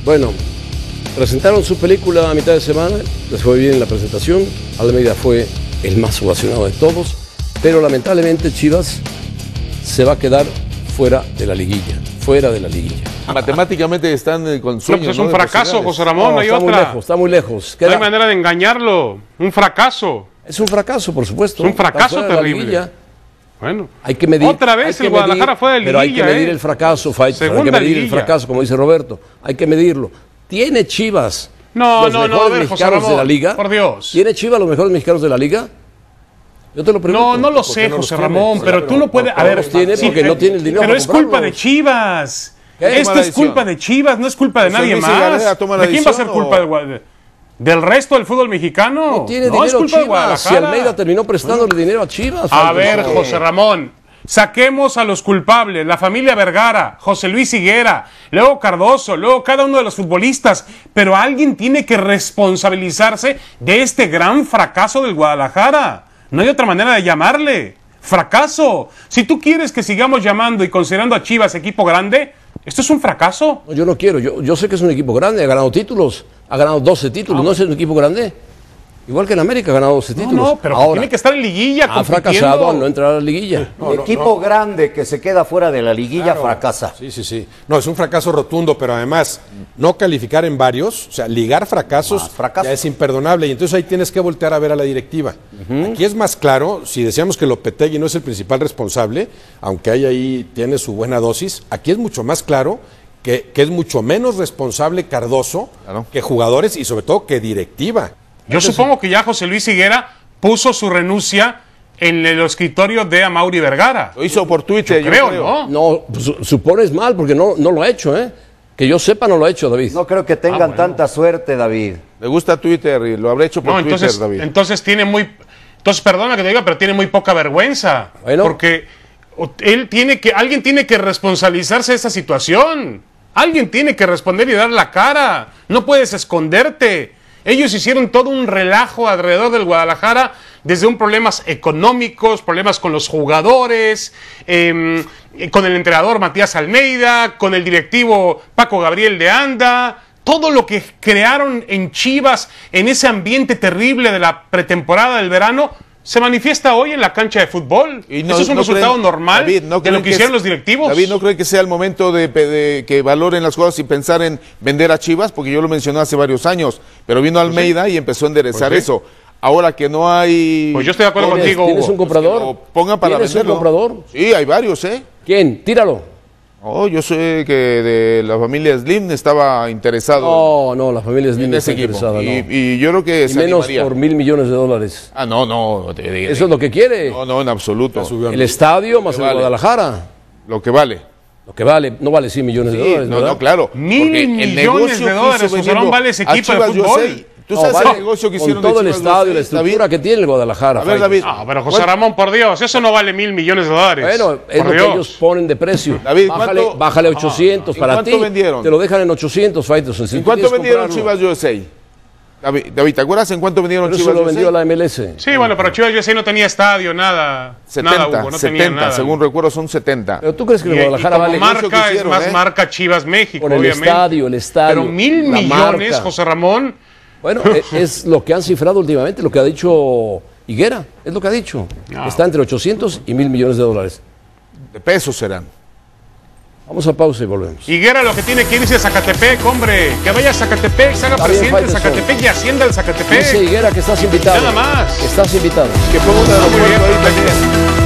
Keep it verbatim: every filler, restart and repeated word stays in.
Bueno, presentaron su película a mitad de semana, les fue bien la presentación, Almeida fue el más ovacionado de todos, pero lamentablemente Chivas se va a quedar fuera de la liguilla, fuera de la liguilla. Matemáticamente están con sueños. No, pues es un ¿no? fracaso, José Ramón, No, no hay está otra. muy lejos, está muy lejos. No Queda- hay manera de engañarlo. Un fracaso. Es un fracaso, por supuesto. Es un fracaso Está fuera de la terrible. liguilla. Bueno, Hay que medir. otra vez hay el que Guadalajara medir, fue de liguilla. Pero hay que medir ¿eh? el fracaso, Fight. Hay que Segunda medir el liguilla. fracaso, como dice Roberto. Hay que medirlo. ¿Tiene Chivas No, los no, no, mejores a ver, José mexicanos de Ramón, la liga? por Dios. ¿Tiene Chivas los mejores mexicanos de la liga? Yo te lo pregunto. No, no lo ¿Por sé, qué no los José tiene? Ramón, Sí, pero tú no puedes. A ver, los tiene sí, porque eh, no tiene el dinero Pero para es culpa comprarlos. de Chivas. ¿Qué? Esto Toma la es decisión. culpa de Chivas, no es culpa de José nadie Luis más. García toma la ¿De quién va a ser decisión culpa o- del Guadalajara? ¿Del resto del fútbol mexicano? No tiene es dinero culpa de Chivas. Si Guadalajara. Almeida terminó prestándole dinero a Chivas. A Fight. ver, No. José Ramón, saquemos a los culpables, la familia Vergara, José Luis Higuera, luego Cardoso, luego cada uno de los futbolistas, pero alguien tiene que responsabilizarse de este gran fracaso del Guadalajara. No hay otra manera de llamarle. Fracaso. Si tú quieres que sigamos llamando y considerando a Chivas equipo grande, esto es un fracaso. No, yo no quiero. Yo, yo sé que es un equipo grande. Ha ganado títulos. Ha ganado doce títulos. ¿No es un equipo grande? Igual que en América ha ganado doce No, títulos. no, pero ahora tiene que estar en liguilla ha compitiendo. fracasado al no entrar a la liguilla. El equipo grande que se queda fuera de la liguilla Claro. fracasa. Sí, sí, sí. No, es un fracaso rotundo, pero además no calificar en varios, o sea, ligar fracasos Más fracaso. ya es imperdonable y entonces ahí tienes que voltear a ver a la directiva. Aquí es más claro, si decíamos que Lopetegui no es el principal responsable, aunque hay ahí tiene su buena dosis, aquí es mucho más claro que, que es mucho menos responsable Cardoso Claro. que jugadores y sobre todo que directiva. Yo supongo que ya José Luis Higuera puso su renuncia en el escritorio de Amaury Vergara. Lo hizo por Twitter, yo Creo, creo. ¿no? No, su- supones mal porque no, no lo ha hecho, ¿eh? Que yo sepa no lo ha hecho, David. No creo que tengan Ah, bueno. tanta suerte, David. Le gusta Twitter y lo habrá hecho por No, Twitter, entonces, David. entonces tiene muy... Entonces, perdona que te diga, pero tiene muy poca vergüenza. Bueno. Porque o- él tiene que, alguien tiene que responsabilizarse de esa situación. Alguien tiene que responder y dar la cara. No puedes esconderte. Ellos hicieron todo un relajo alrededor del Guadalajara, desde un problemas económicos, problemas con los jugadores, eh, con el entrenador Matías Almeida, con el directivo Paco Gabriel de Anda. Todo lo que crearon en Chivas, en ese ambiente terrible de la pretemporada del verano, se manifiesta hoy en la cancha de fútbol. Y no- Eso es un no resultado creen- normal David, ¿no de creen lo que hicieron es- los directivos. David, ¿no cree que sea el momento de, de que valoren las cosas y pensar en vender a Chivas? Porque yo lo mencioné hace varios años, pero vino Almeida y empezó a enderezar Pues sí. eso. Ahora que no hay... Pues yo estoy de acuerdo ¿Tienes, contigo, ¿tienes Hugo. un comprador? que lo pongan para ¿Tienes venderlo. un comprador? Sí, hay varios, ¿eh? ¿Quién? Tíralo. Oh, yo sé que de la familia Slim estaba interesado No, no, la familia es en linda. ese está equipo. interesada, Y, no. y yo creo que Y se menos animaría. por mil millones de dólares. Ah, no, no. de- de- Eso es lo que quiere. No, no, en absoluto. El estadio más el vale. Guadalajara. Lo que vale. Lo que vale, no vale cien millones de Sí, dólares, no, ¿verdad? no, claro. Mil porque el millones negocio de que dólares, hizo José vendiendo Ramón, vale ese a equipo de Chivas fútbol. U S A. ¿Tú No, sabes vale el negocio que hicieron con todo de el Chivas estadio, U la S A, David? estructura que tiene el Guadalajara. A ver, Fight. David. Ah, pero José ¿Cuánto- Ramón, por Dios, eso no vale mil millones de dólares. Bueno, es por lo Dios. que ellos ponen de precio. David, bájale, ¿cuánto- bájale ochocientos ¿En para cuánto ti. vendieron? Te lo dejan en ochocientos, Fighters. Si ¿En tú cuánto quieres vendieron comprarlo. Chivas U S A? David, David, ¿te acuerdas en cuánto vendieron Pero eso Chivas lo U S A? vendió a la M L S. Sí, bueno, pero Chivas U S A no tenía estadio, nada. setenta, nada, Hugo, no tenía setenta, nada. según recuerdo son setenta. Pero tú crees que Y, el y Guadalajara como vale mucho que marca es hicieron, más ¿eh? marca Chivas México, por el obviamente. estadio, el estadio. Pero mil la millones, marca. José Ramón. Bueno, es, es lo que han cifrado últimamente, lo que ha dicho Higuera, es lo que ha dicho. No. Está entre ochocientos y mil millones de dólares. De pesos serán. Vamos a pausa y volvemos. Higuera lo que tiene que irse a Zacatepec, hombre. Que vaya a Zacatepec, se haga Está bien, presidente de Faitelson. Zacatepec y ascienda al Zacatepec. Dice Higuera que estás invitado. Nada más. Que estás invitado. Que ponga un muy bien, aeropuerto ahí perfecto. también.